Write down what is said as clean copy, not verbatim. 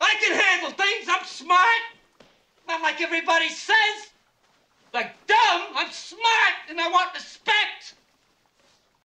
I can handle things. I'm smart. Not like everybody says. Like dumb, I'm smart, and I want respect.